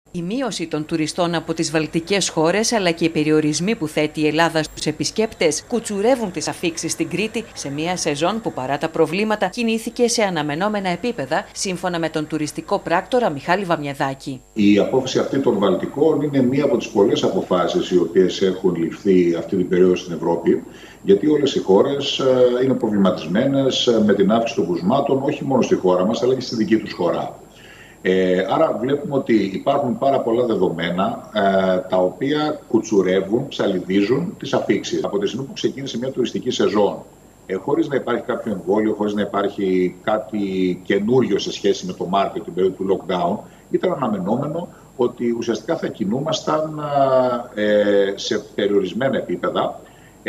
Η μείωση των τουριστών από τις βαλτικές χώρες αλλά και οι περιορισμοί που θέτει η Ελλάδα στους επισκέπτες κουτσουρεύουν τις αφίξεις στην Κρήτη σε μια σεζόν που παρά τα προβλήματα κινήθηκε σε αναμενόμενα επίπεδα, σύμφωνα με τον τουριστικό πράκτορα Μιχάλη Βαμιεδάκη. Η απόφαση αυτή των Βαλτικών είναι μία από τις πολλές αποφάσεις οι οποίες έχουν ληφθεί αυτή την περίοδο στην Ευρώπη, γιατί όλες οι χώρες είναι προβληματισμένες με την αύξηση των κρουσμάτων, όχι μόνο στη χώρα μας αλλά και στη δική τους χώρα. Άρα βλέπουμε ότι υπάρχουν πάρα πολλά δεδομένα τα οποία κουτσουρεύουν, ψαλιδίζουν τις αφίξεις. Από τη στιγμή που ξεκίνησε μια τουριστική σεζόν, χωρίς να υπάρχει κάποιο εμβόλιο, χωρίς να υπάρχει κάτι καινούριο σε σχέση με το Μάρτιο, την περίοδο του lockdown, ήταν αναμενόμενο ότι ουσιαστικά θα κινούμασταν σε περιορισμένα επίπεδα.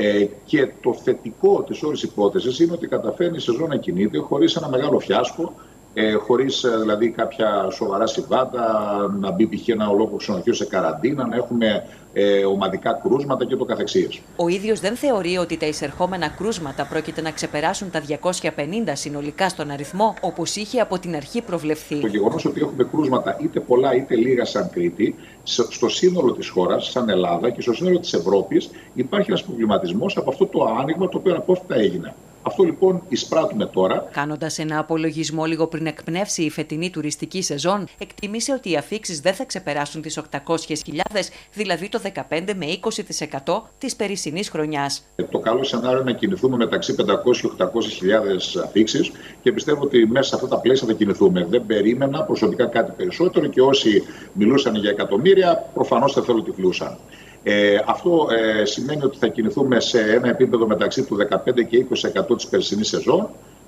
Και το θετικό της όλης υπόθεσης είναι ότι καταφέρνει η σεζόν να κινείται χωρίς ένα μεγάλο φιάσκο, χωρίς δηλαδή κάποια σοβαρά συμβάντα, να μπει π.χ. ένα ολόκληρο ξενοδοχείο σε καραντίνα, να έχουμε ομαδικά κρούσματα και το καθεξής. Ο ίδιος δεν θεωρεί ότι τα εισερχόμενα κρούσματα πρόκειται να ξεπεράσουν τα 250 συνολικά στον αριθμό, όπως είχε από την αρχή προβλεφθεί. Το γεγονός ότι έχουμε κρούσματα είτε πολλά είτε λίγα σαν Κρήτη, στο σύνολο της χώρας, σαν Ελλάδα και στο σύνολο της Ευρώπης, υπάρχει ένας προβληματισμός από αυτό το άνοιγμα το οποίο απόφευκτα έγινε. Αυτό λοιπόν εισπράττουμε τώρα. Κάνοντας ένα απολογισμό λίγο πριν εκπνεύσει η φετινή τουριστική σεζόν, εκτίμησε ότι οι αφίξεις δεν θα ξεπεράσουν τις 800.000, δηλαδή το 15 με 20% της περσινής χρονιάς. Το καλό σενάριο είναι να κινηθούμε μεταξύ 500 και 800.000 αφίξεις και πιστεύω ότι μέσα σε αυτά τα πλαίσια θα κινηθούμε. Δεν περίμενα προσωπικά κάτι περισσότερο και όσοι μιλούσαν για εκατομμύρια προφανώς θα τυφλούσαν. Αυτό σημαίνει ότι θα κινηθούμε σε ένα επίπεδο μεταξύ του 15 και 20% της περσινής σεζόν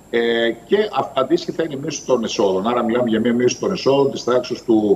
και αντίστοιχη θα είναι η μείωση των εσόδων. Άρα μιλάμε για μια μείωση των εσόδων της τάξης του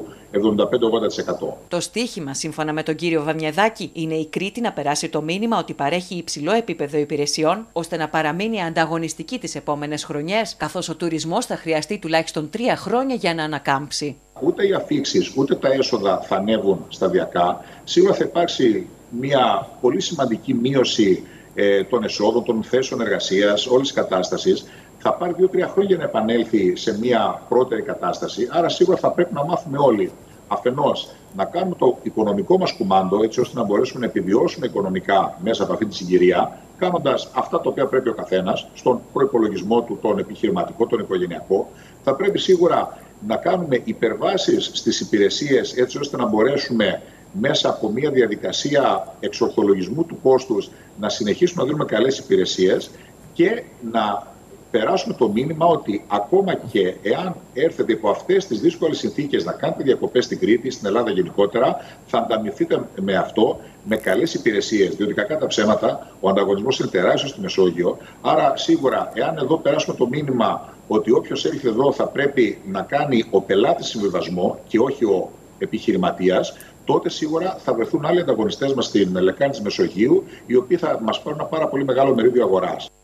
75-80%. Το στίχημα, σύμφωνα με τον κύριο Βαμιεδάκη, είναι η Κρήτη να περάσει το μήνυμα ότι παρέχει υψηλό επίπεδο υπηρεσιών, ώστε να παραμείνει ανταγωνιστική τις επόμενες χρονιές, καθώς ο τουρισμός θα χρειαστεί τουλάχιστον 3 χρόνια για να ανακάμψει. Ούτε οι αφίξεις, ούτε τα έσοδα θα ανέβουν σταδιακά. Σίγουρα θα υπάρξει μια πολύ σημαντική μείωση των εσόδων, των θέσεων εργασίας, όλης της κατάστασης. Θα πάρει 2-3 χρόνια να επανέλθει σε μια πρώτερη κατάσταση. Άρα σίγουρα θα πρέπει να μάθουμε όλοι αφενός να κάνουμε το οικονομικό μας κουμάντο, έτσι ώστε να μπορέσουμε να επιβιώσουμε οικονομικά μέσα από αυτή τη συγκυρία, κάνοντας αυτά τα οποία πρέπει ο καθένας στον προϋπολογισμό του, τον επιχειρηματικό, τον οικογενειακό. Θα πρέπει σίγουρα να κάνουμε υπερβάσεις στις υπηρεσίες, έτσι ώστε να μπορέσουμε μέσα από μια διαδικασία εξορθολογισμού του κόστους να συνεχίσουμε να δίνουμε καλές υπηρεσίες και να περάσουμε το μήνυμα ότι ακόμα και εάν έρθετε υπό αυτές τις δύσκολες συνθήκες να κάνετε διακοπές στην Κρήτη, στην Ελλάδα γενικότερα, θα ανταμυφθείτε με αυτό, με καλές υπηρεσίες. Διότι κακά τα ψέματα, ο ανταγωνισμός είναι τεράστιος στη Μεσόγειο. Άρα, σίγουρα, εάν εδώ περάσουμε το μήνυμα ότι όποιος έρχεται εδώ θα πρέπει να κάνει ο πελάτης συμβιβασμό και όχι ο επιχειρηματίας, τότε σίγουρα θα βρεθούν άλλοι ανταγωνιστές μας στην λεκάνη της Μεσογείου, οι οποίοι θα μας πάρουν ένα πάρα πολύ μεγάλο μερίδιο αγοράς.